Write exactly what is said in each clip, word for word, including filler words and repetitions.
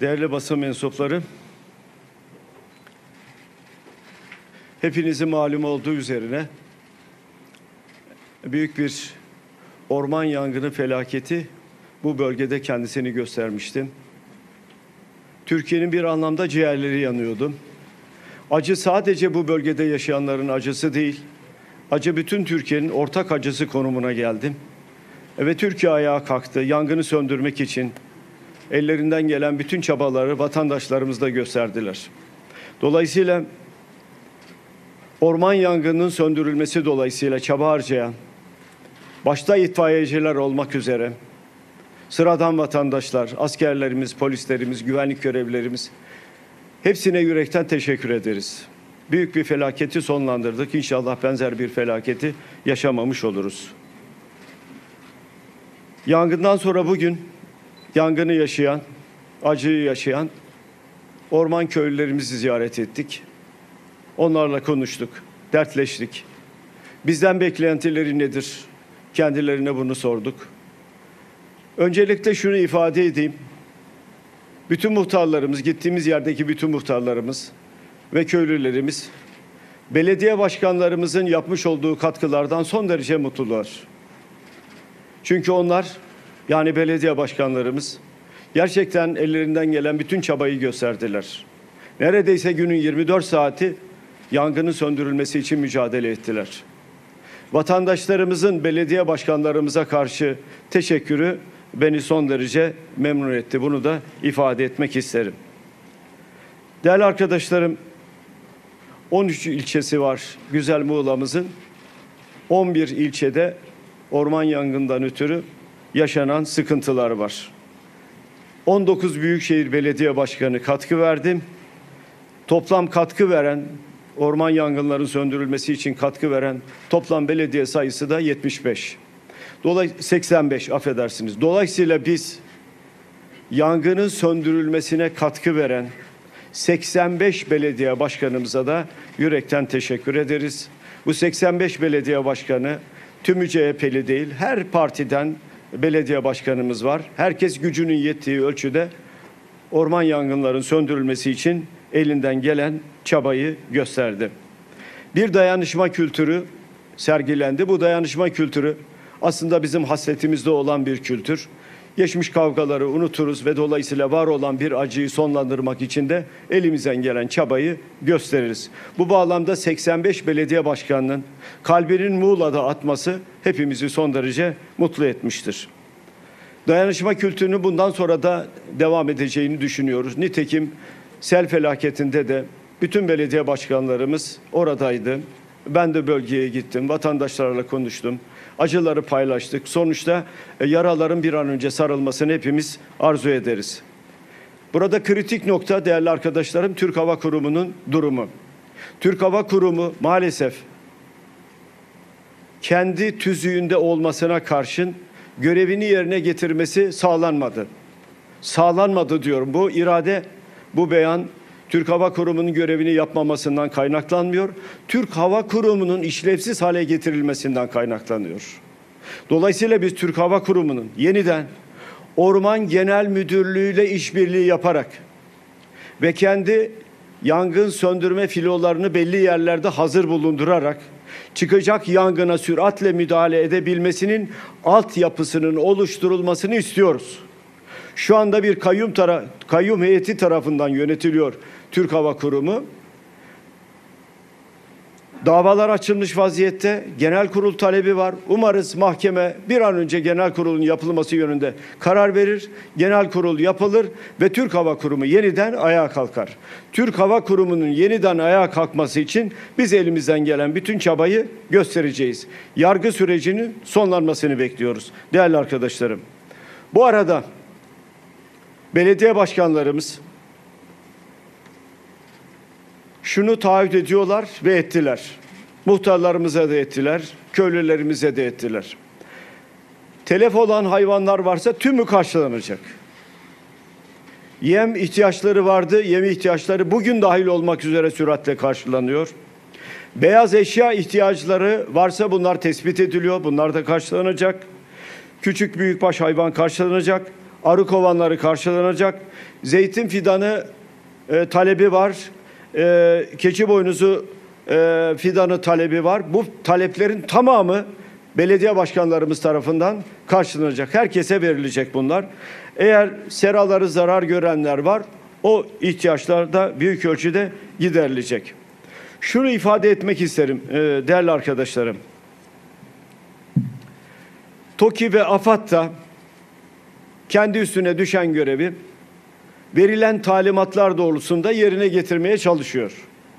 Değerli basın mensupları, hepinizin malum olduğu üzerine büyük bir orman yangını felaketi bu bölgede kendisini göstermişti. Türkiye'nin bir anlamda ciğerleri yanıyordu. Acı sadece bu bölgede yaşayanların acısı değil, acı bütün Türkiye'nin ortak acısı konumuna geldi. Ve Türkiye ayağa kalktı. Yangını söndürmek için ellerinden gelen bütün çabaları vatandaşlarımız da gösterdiler. Dolayısıyla orman yangınının söndürülmesi dolayısıyla çaba harcayan, başta itfaiyeciler olmak üzere sıradan vatandaşlar, askerlerimiz, polislerimiz, güvenlik görevlilerimiz, hepsine yürekten teşekkür ederiz. Büyük bir felaketi sonlandırdık. İnşallah benzer bir felaketi yaşamamış oluruz. Yangından sonra bugün yangını yaşayan, acıyı yaşayan orman köylülerimizi ziyaret ettik. Onlarla konuştuk, dertleştik. Bizden beklentileri nedir? Kendilerine bunu sorduk. Öncelikle şunu ifade edeyim. Bütün muhtarlarımız, gittiğimiz yerdeki bütün muhtarlarımız ve köylülerimiz, belediye başkanlarımızın yapmış olduğu katkılardan son derece mutlular. Çünkü onlar, yani belediye başkanlarımız, gerçekten ellerinden gelen bütün çabayı gösterdiler. Neredeyse günün yirmi dört saati yangının söndürülmesi için mücadele ettiler. Vatandaşlarımızın belediye başkanlarımıza karşı teşekkürü beni son derece memnun etti. Bunu da ifade etmek isterim. Değerli arkadaşlarım, on üç ilçesi var güzel Muğla'mızın. on bir ilçede orman yangından ötürü yaşanan sıkıntılar var. on dokuz Büyükşehir Belediye Başkanı katkı verdim. Toplam katkı veren, orman yangınlarının söndürülmesi için katkı veren toplam belediye sayısı da yetmiş beş. Dolayısıyla seksen beş, affedersiniz. Dolayısıyla biz yangının söndürülmesine katkı veren seksen beş belediye başkanımıza da yürekten teşekkür ederiz. Bu seksen beş belediye başkanı tümü C H P'li değil, her partiden belediye başkanımız var. Herkes gücünün yettiği ölçüde orman yangınlarının söndürülmesi için elinden gelen çabayı gösterdi. Bir dayanışma kültürü sergilendi. Bu dayanışma kültürü aslında bizim hasretimizde olan bir kültür. Geçmiş kavgaları unuturuz ve dolayısıyla var olan bir acıyı sonlandırmak için de elimizden gelen çabayı gösteririz. Bu bağlamda seksen beş belediye başkanının kalbinin Muğla'da atması hepimizi son derece mutlu etmiştir. Dayanışma kültürünü bundan sonra da devam edeceğini düşünüyoruz. Nitekim sel felaketinde de bütün belediye başkanlarımız oradaydı. Ben de bölgeye gittim, vatandaşlarla konuştum. Acıları paylaştık. Sonuçta e, yaraların bir an önce sarılmasını hepimiz arzu ederiz. Burada kritik nokta değerli arkadaşlarım Türk Hava Kurumu'nun durumu. Türk Hava Kurumu maalesef kendi tüzüğünde olmasına karşın görevini yerine getirmesi sağlanmadı. Sağlanmadı diyorum. Bu irade, bu beyan Türk Hava Kurumu'nun görevini yapmamasından kaynaklanmıyor. Türk Hava Kurumu'nun işlevsiz hale getirilmesinden kaynaklanıyor. Dolayısıyla biz Türk Hava Kurumu'nun yeniden Orman Genel Müdürlüğü ile işbirliği yaparak ve kendi yangın söndürme filolarını belli yerlerde hazır bulundurarak çıkacak yangına süratle müdahale edebilmesinin altyapısının oluşturulmasını istiyoruz. Şu anda bir kayyum, tara kayyum heyeti tarafından yönetiliyor Türk Hava Kurumu. Davalar açılmış vaziyette, genel kurul talebi var. Umarız mahkeme bir an önce genel kurulun yapılması yönünde karar verir. Genel kurul yapılır ve Türk Hava Kurumu yeniden ayağa kalkar. Türk Hava Kurumu'nun yeniden ayağa kalkması için biz elimizden gelen bütün çabayı göstereceğiz. Yargı sürecinin sonlanmasını bekliyoruz değerli arkadaşlarım. Bu arada belediye başkanlarımız şunu taahhüt ediyorlar ve ettiler. Muhtarlarımıza da ettiler, köylülerimize de ettiler. Telef olan hayvanlar varsa tümü karşılanacak. Yem ihtiyaçları vardı, yem ihtiyaçları bugün dahil olmak üzere süratle karşılanıyor. Beyaz eşya ihtiyaçları varsa bunlar tespit ediliyor, bunlar da karşılanacak. Küçük büyükbaş hayvan karşılanacak. arı kovanları karşılanacak. Zeytin fidanı e, talebi var. E, keçi boynuzu e, fidanı talebi var. Bu taleplerin tamamı belediye başkanlarımız tarafından karşılanacak. Herkese verilecek bunlar. Eğer seraları zarar görenler var, o ihtiyaçlar da büyük ölçüde giderilecek. Şunu ifade etmek isterim e, değerli arkadaşlarım. TOKİ ve AFAD da kendi üstüne düşen görevi verilen talimatlar doğrultusunda yerine getirmeye çalışıyor.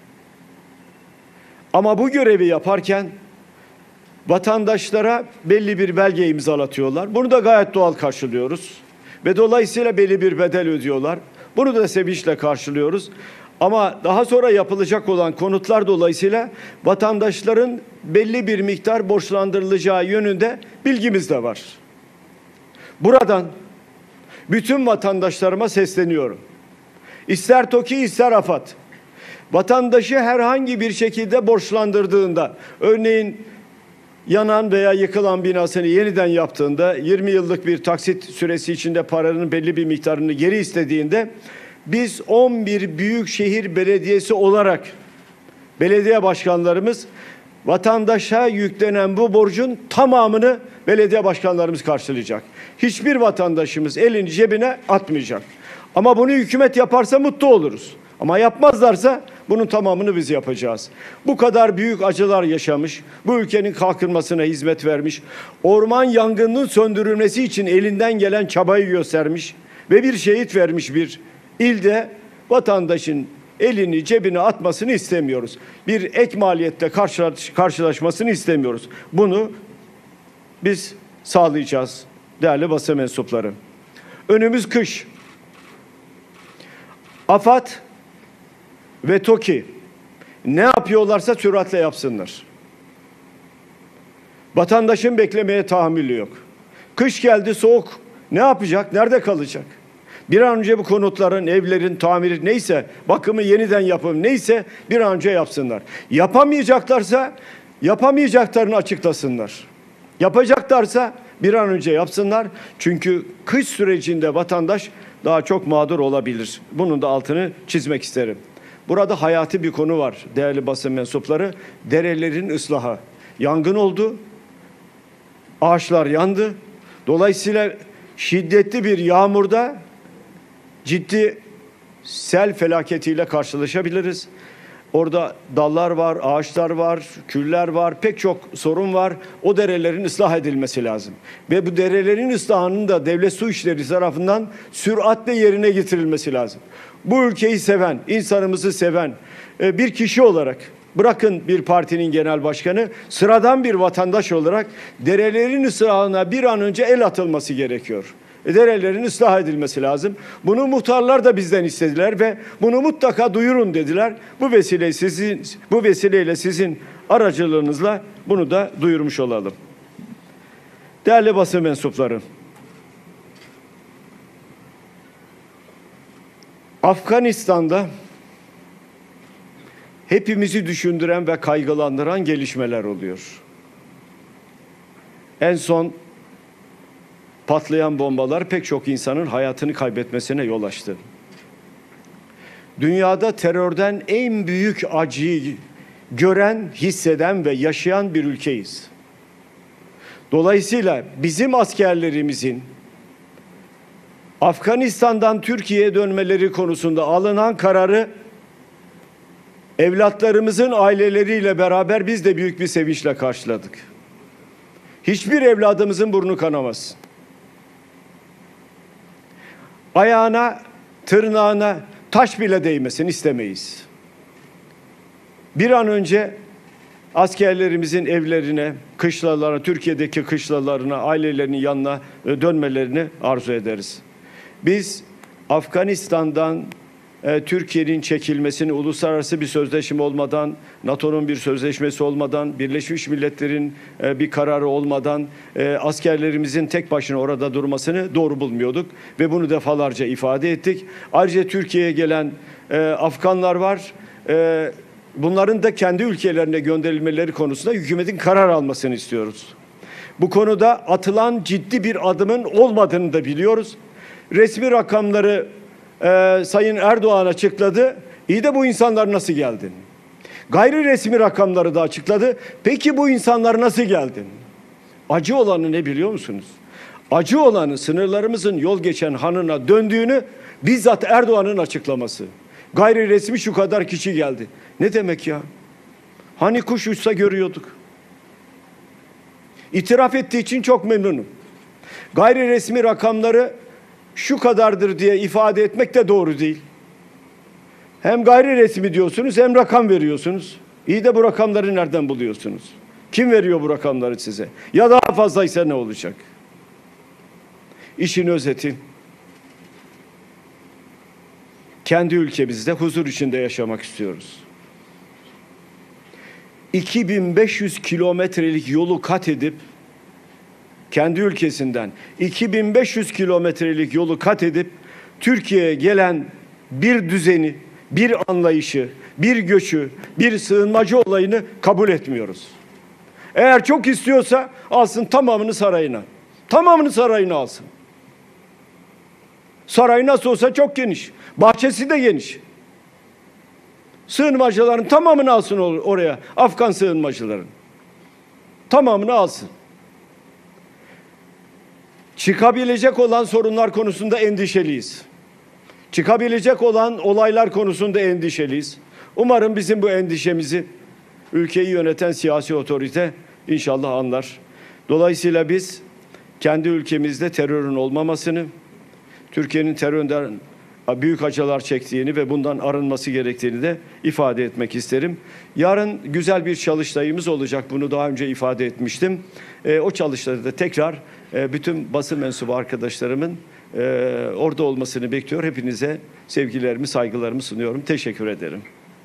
Ama bu görevi yaparken vatandaşlara belli bir belge imzalatıyorlar. Bunu da gayet doğal karşılıyoruz. Ve dolayısıyla belli bir bedel ödüyorlar. Bunu da sevinçle karşılıyoruz. Ama daha sonra yapılacak olan konutlar dolayısıyla vatandaşların belli bir miktar borçlandırılacağı yönünde bilgimiz de var. Buradan bütün vatandaşlarıma sesleniyorum. İster TOKİ ister AFAD, vatandaşı herhangi bir şekilde borçlandırdığında, örneğin yanan veya yıkılan binasını yeniden yaptığında, yirmi yıllık bir taksit süresi içinde paranın belli bir miktarını geri istediğinde, biz on bir büyükşehir belediyesi olarak belediye başkanlarımız vatandaşa yüklenen bu borcun tamamını belediye başkanlarımız karşılayacak. Hiçbir vatandaşımız elini cebine atmayacak. Ama bunu hükümet yaparsa mutlu oluruz. Ama yapmazlarsa bunun tamamını biz yapacağız. Bu kadar büyük acılar yaşamış, bu ülkenin kalkınmasına hizmet vermiş, orman yangınının söndürülmesi için elinden gelen çabayı göstermiş ve bir şehit vermiş bir ilde vatandaşın elini cebine atmasını istemiyoruz. Bir ek maliyette karşılaş, karşılaşmasını istemiyoruz. Bunu biz sağlayacağız değerli basın mensupları. Önümüz kış. AFAD ve TOKİ ne yapıyorlarsa süratle yapsınlar. Vatandaşın beklemeye tahammülü yok. Kış geldi, soğuk. Ne yapacak? Nerede kalacak? Bir an önce bu konutların, evlerin tamiri neyse, bakımı yeniden yapım neyse bir an önce yapsınlar. Yapamayacaklarsa yapamayacaklarını açıklasınlar. Yapacaklarsa bir an önce yapsınlar. Çünkü kış sürecinde vatandaş daha çok mağdur olabilir. Bunun da altını çizmek isterim. Burada hayati bir konu var değerli basın mensupları. Derelerin ıslahı. Yangın oldu. Ağaçlar yandı. Dolayısıyla şiddetli bir yağmurda ciddi sel felaketiyle karşılaşabiliriz. Orada dallar var, ağaçlar var, küller var, pek çok sorun var. O derelerin ıslah edilmesi lazım. Ve bu derelerin ıslahının da devlet su işleri tarafından süratle yerine getirilmesi lazım. Bu ülkeyi seven, insanımızı seven bir kişi olarak, bırakın bir partinin genel başkanı, sıradan bir vatandaş olarak derelerin ıslahına bir an önce el atılması gerekiyor. Derelerin ıslah edilmesi lazım. Bunu muhtarlar da bizden istediler ve bunu mutlaka duyurun dediler. Bu vesileyle sizin bu vesileyle sizin aracılığınızla bunu da duyurmuş olalım. Değerli basın mensupları, Afganistan'da hepimizi düşündüren ve kaygılandıran gelişmeler oluyor. En son patlayan bombalar pek çok insanın hayatını kaybetmesine yol açtı. Dünyada terörden en büyük acıyı gören, hisseden ve yaşayan bir ülkeyiz. Dolayısıyla bizim askerlerimizin Afganistan'dan Türkiye'ye dönmeleri konusunda alınan kararı evlatlarımızın aileleriyle beraber biz de büyük bir sevinçle karşıladık. Hiçbir evladımızın burnu kanamasın. Ayağına, tırnağına taş bile değmesin istemeyiz. Bir an önce askerlerimizin evlerine, kışlalarına, Türkiye'deki kışlalarına, ailelerinin yanına dönmelerini arzu ederiz. Biz Afganistan'dan e, Türkiye'nin çekilmesini uluslararası bir sözleşme olmadan, NATO'nun bir sözleşmesi olmadan, Birleşmiş Milletler'in e, bir kararı olmadan e, askerlerimizin tek başına orada durmasını doğru bulmuyorduk ve bunu defalarca ifade ettik. Ayrıca Türkiye'ye gelen e, Afganlar var. E, bunların da kendi ülkelerine gönderilmeleri konusunda hükümetin karar almasını istiyoruz. Bu konuda atılan ciddi bir adımın olmadığını da biliyoruz. resmi rakamları e, Sayın Erdoğan açıkladı. İyi de bu insanlar nasıl geldi? Gayri resmi rakamları da açıkladı. Peki bu insanlar nasıl geldi? Acı olanı ne biliyor musunuz? Acı olanı sınırlarımızın yol geçen hanına döndüğünü bizzat Erdoğan'ın açıklaması. Gayri resmi şu kadar kişi geldi. Ne demek ya? Hani kuş uçsa görüyorduk. İtiraf ettiği için çok memnunum. Gayri resmi rakamları şu kadardır diye ifade etmek de doğru değil. Hem gayri resmi diyorsunuz hem rakam veriyorsunuz. İyi de bu rakamları nereden buluyorsunuz? Kim veriyor bu rakamları size? Ya daha fazlaysa ne olacak? İşin özeti, kendi ülkemizde huzur içinde yaşamak istiyoruz. iki bin beş yüz kilometrelik yolu kat edip, kendi ülkesinden iki bin beş yüz kilometrelik yolu kat edip, Türkiye'ye gelen bir düzeni, bir anlayışı, bir göçü, bir sığınmacı olayını kabul etmiyoruz. Eğer çok istiyorsa alsın tamamını sarayına. Tamamını sarayına alsın. Saray nasıl olsa çok geniş. Bahçesi de geniş. Sığınmacıların tamamını alsın oraya. Afgan sığınmacıların. Tamamını alsın. Çıkabilecek olan sorunlar konusunda endişeliyiz. Çıkabilecek olan olaylar konusunda endişeliyiz. Umarım bizim bu endişemizi ülkeyi yöneten siyasi otorite inşallah anlar. Dolayısıyla biz kendi ülkemizde terörün olmamasını, Türkiye'nin terörden büyük acılar çektiğini ve bundan arınması gerektiğini de ifade etmek isterim. Yarın güzel bir çalıştayımız olacak. Bunu daha önce ifade etmiştim. E, o çalıştayda tekrar e, bütün basın mensubu arkadaşlarımın e, orada olmasını bekliyor. Hepinize sevgilerimi, saygılarımı sunuyorum. Teşekkür ederim.